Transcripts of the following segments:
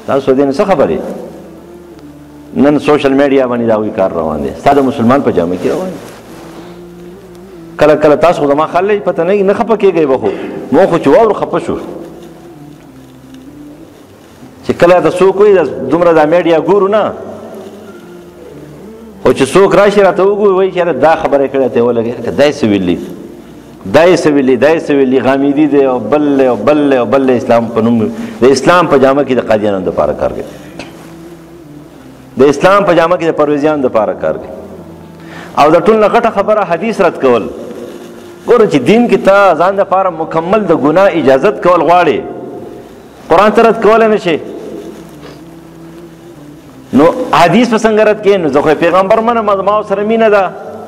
تاسو دې نه څه خبرې نن سوشل میډیا باندې دا وی کار روان دی ستا د مسلمان په جامه کې روان دی کله کله تاسو زما خلک پته نه خفه کېږئ به خو مو خو چې واورو خفه شو چې کله د څوک وایي دومره دا میډیا ګورو نه خو چې څوک راشي راته وګوري وایي چې دا خبره کړې ته ولګي دا یې څه ویلي دا یې څه ویلي دا یې څه ویلي غامیدي دی او بل او بل او بل اسلام په نوم د اسلام په جامه کې د قادیانو دپاره کار کوي د اسلام په جامه کې د پرویزیانو دپاره کار کوي او د ټول نه غټه خبره حدیث رد کول ګوره چې دین کې ته ځان دپاره مکمل د ګناه اجازت کول غواړې قرآن ته رد کولی نه شي نو حدیث په څنګه رد کړې نو زه خو پیغمبر منم زما سره مینه ده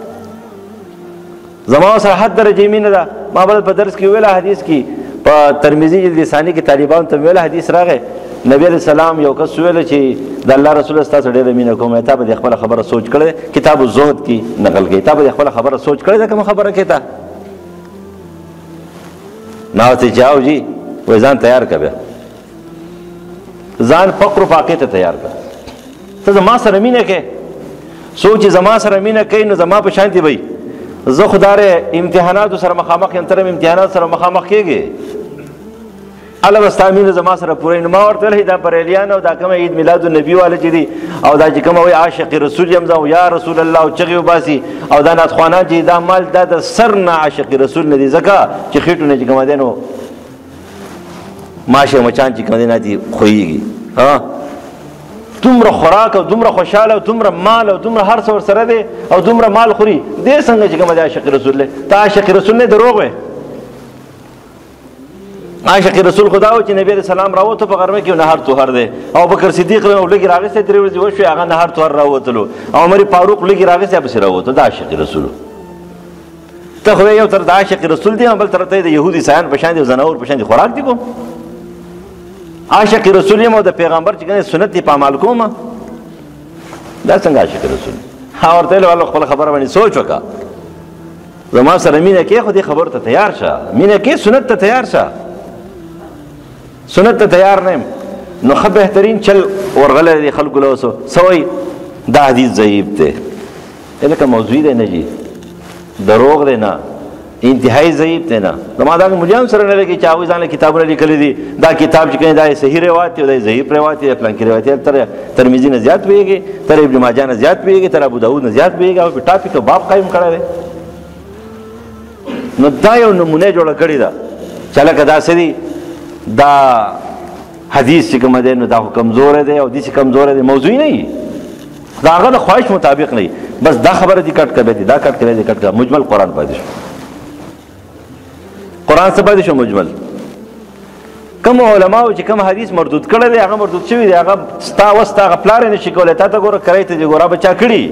زما سره حد درجې مینه ده ما بل په درس کې ویله حدیث کې په ترمذي جلد ثاني کې طالبانو ته ویله حدیث راغی نبی علیہ السلام یو کس ویله چې د الله رسول ستاسو ډېره مینه کوم تا به د خپله خبره سوچ کړی کتاب الزهد کې نقل کوي تا به د خپله خبره سوچ کړی ده کومه خبره کې تا ما ورته جاو جي وایي ځان تیار کړه بیا ځان فقر و فاقې ته تیار کړه ته زما سره مینه کې څوک چې زما سره مینه کوي نو زما په شانتي وي زه خو داره امتحاناتو سره مخامخ یم ته هم امتحانات سره مخامخ کېږې الله به ستا مینه زما سره پوره نو ما ورته ویل دا بریلیان او دا کومه عید میلاد النبي واله چې دي او دا چې کومه وایي عاشق رسول یم زه یا رسول الله او چغې وباسي او دا نعتخوانان چې دا مال دا د سر نه عاشق رسول نه دي ځکه چې خېټو نه چې کومه دی نو ماشه مچان چې کوم دی نه دي خویږي دومره خوراک او دومره خوشحاله او دومره مال او دومره هر څه ورسره دی او دومره مال خوري دې څنګه چې کومه دی عاشق رسول دی ته عاشق رسول نه دروغ وی عاشق رسول خدا و چې نبی علیہ السلام راوته په غرمه کې نهار توهر دی او بکر صدیق له لګي راغسته درې ورځې وشو هغه نهار توهر راوتلو او عمر فاروق لګي راغسته په سره راوته دا عاشق رسول ته خو یو تر دا عاشق رسول دی بل تر ته د يهودي سیان په شان دي زناور په شان دي خوراک دي کوم عاشق رسول یم او د پیغمبر چې کنه سنت دی په عمل کوم دا څنګه عاشق رسول ها ورته له خپل خبره باندې سوچ وکړه زما سره مینه کې خو دې خبر ته تیار شه مینه کې سنت ته تیار شه سنت ته تیار نه نو خو بهترین چل ورغله دي خلکو له وسو سوي دا حدیث ضعیف دی الکه موضوعي دی نه جی دروغ دی نه انتهایی ضعیف دی نه زما دا مليان سره نه لګي چې هغوی ځان له کتابونه لیکلي دي دا کتاب چې کوي دا صحیح روایت دی او دا ضعیف روایت دی فلانکي روایت تر ترمذي نه زیات ویږي تر ابن ماجه نه زیات ویږي تر ابو داود نه زیات ویږي او په ټاپک باب قائم کړی دی نو دا یو نمونه جوړه کړې ده چې لکه داسې دي دا حدیث چې کوم دی نو دا کمزور دی او دې چې کمزور دی موضوعي نه وي دا هغه د خواهش مطابق نه وي بس دا خبره دې کټ کړی دی دا کټ کړی دی کټ کړی مجمل قرآن پاتې شو قرآن څه پاتې شو مجمل کوم علماو چې کوم حدیث مردود کړی دی هغه مردود شوی دی هغه ستا وستا هغه پلار یې نشي کولی تا ته ګوره کرای ته دې ګوره به چا کړي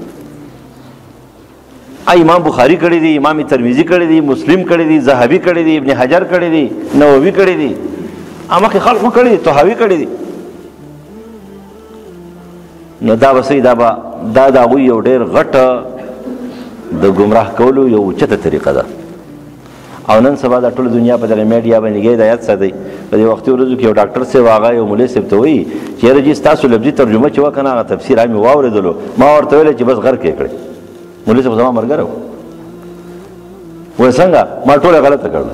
امام بخاری کړی دی امام ترمذی کړی دی مسلم کړی دی ذهبی کړی دی ابن حجر کړی دی نووي کړی دی امکه خلقو کړی دی طحاوی کړی دی نو دا وسې دا هغوی یو ډېر غټه د ګمراه کولو یو اوچته طریقه ده او نن سبا دا ټوله دنیا په دغه میډیا باندې لګی دا یاد ساتئ په دې وختي ورځو کې یو ډاکټر صاحب هغه یو مولوي صاحب ته وایي چې یاره جي ستاسو لفظي ترجمه چې وه که نه هغه تفسیر مې واورېدلو ما ورته ویلی چې بس غرق یې کړی مولوي صاحب زما ملګری و وایي څنګه ما ټوله غلطه کړله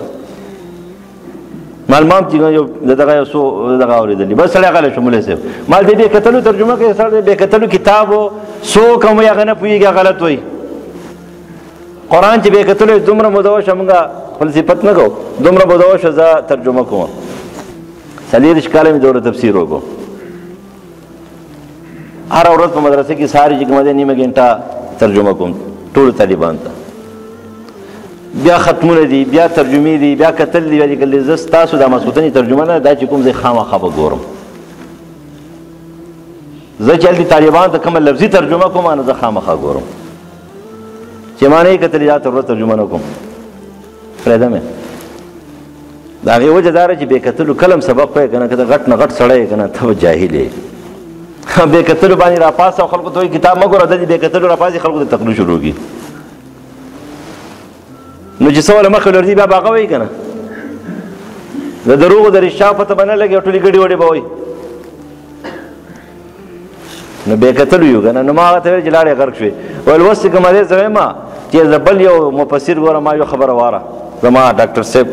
مال مام چې یو دغه یو څو دغه اورېدلي بس سړی غلی شو مولوي صاحب مال د بې کتلو ترجمه کوي سړی بې کتلو کتاب و څوک هم وایي هغه نه پوهېږي غلط وایي قرآن چې بې کتلو دومره موده وشوه مونږ خپل صفت نه کوو دومره موده وشوه زه ترجمه کوم 40 کاله مې دوره تفسیر وکړو هره ورځ په مدرسه کې سهار چې کومه دی نیمه ګنټه ترجمه کوم ټولو طالبانو ته بیا ختمونه دي بیا ترجمې دي بیا کتل دي بیا لیکل دي زه ستاسو دا مسعودنۍ ترجمه نه دا چې کوم ځای خامخا به ګورم زه چې هلته طالبانو ته کومه لفظي ترجمه کوم نو زه خامخا ګورم چې ما نه یې کتلي دا ته ورځ ترجمه نه کوم پرېږده مې د هغې وجه دا ده چې بې کتلو کلم سبق وایې که نه که د غټ نه غټ سړی یې که نه ته به جاهل یې بې کتلو باندې راپاس او خلکو ته وایي کتاب مه ګوره دلته بې کتلو راپاسې خلکو ته تقلید شروع کړي نو چې څه وله مخکې ولرځي بیا به هغه وایي که نه د دروغو د رښتیا پته به نه لګي او ټولې ګډې وډې به وایي نو بې کتلو یو که نه. نو ما هغه ته ویل چې لاړې غرق شوې. ویل اوس چې کومه دی زه وایم چې زه بل یو مفسر ګورم ما یو خبره واره زما ډاکټر صاحب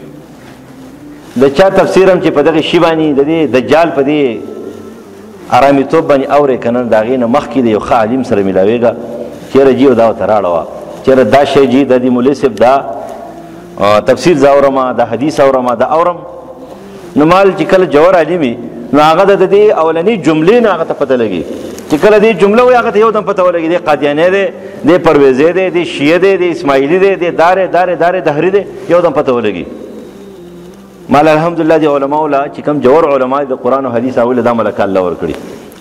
د چا تفسیر هم چې په دغې شي باندې د دې دجال په دې ارامیتوب باندې اورې که نه د هغې نه مخکې د یو ښه عالم سره ملاوېږه چېرې جي دا ورته راړه وه چېرې دا شی جي د دې مولوي صاحب دا تفسیر زه اورم دا حدیث اورم دا اورم. نو مال چې کله جوهر عالم وي نو هغه د دې اولنۍ جملې نه هغه ته پته لګي چې کله دې جمله وایي هغه ته یو دم پته ولګي دی قادیانی دی دی پرویزی دی دی شیعه دی دی اسماعیلي دی دی دارې دهري دی یو دم پته ولګي. مال الحمدلله دې علماو له چې کوم جوهر علما د قرآن او حدیث اول دا ملکه الله ورکړي